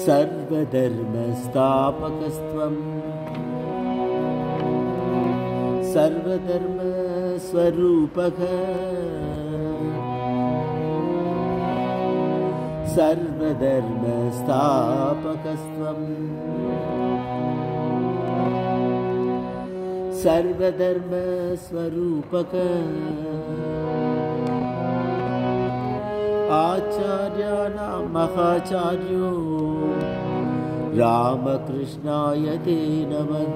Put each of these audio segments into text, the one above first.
सर्वधर्मस्थापकस्त्वं सर्वधर्मस्वरूपः सर्वधर्मस्थापकस्त्वं सर्वधर्मस्वरूपक आचार्याणां महाचार्यो रामकृष्णाय ते नमः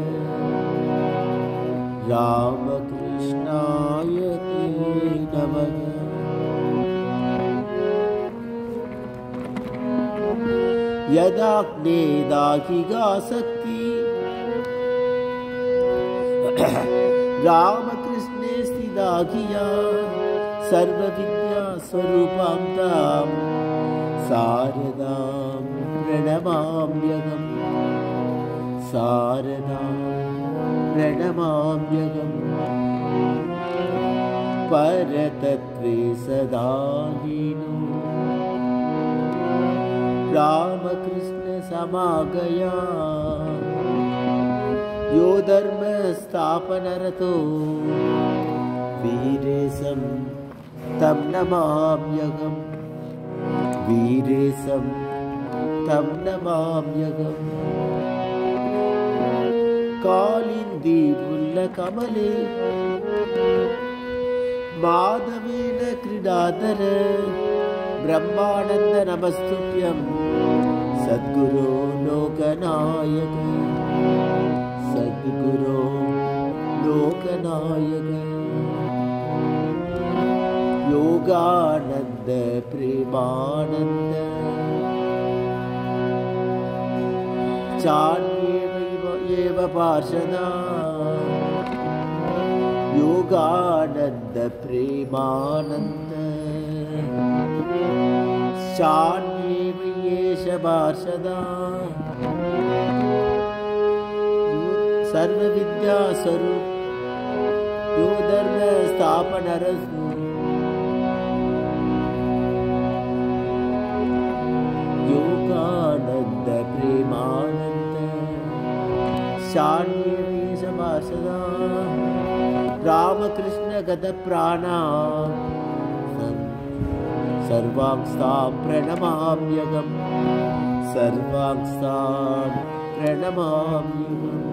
रामकृष्णाय ते नमः। यदाग्ने दाहिगासक्ति रामकृष्णे स्थिदागिया सर्वविद्या स्वरूपां तां शारदां प्रणमाम्यहम् शारदां प्रणमाम्यहम्। परतत्त्वे सदा लीनो रामकृष्ण समागया यो धर्म स्थापनरतो वीरेशं तं नमाम्यहम् वीरेशं तं नमाम्यहम्। कालिन्दीमुल्लकमले माधवेन क्रीडाधर ब्रह्मानन्द नमस्तुभ्यं सद्गुरो लोकनायक सद्गुरो लोकनायक। योगानन्द प्रेमानन्द चान्येव पार्षदा योगानन्द प्रेमानन्द चान्येव येष पार्षदा सर्वविद्यास्वरूप यो धर्म स्थापनरस्तु योगानन्द प्रेमानन्द शान्येष पार्षदा रामकृष्ण गतप्राणा सर्वांस्तां प्रणमाम्यहम् सर्वांस्तां प्रणमाम्यहम्।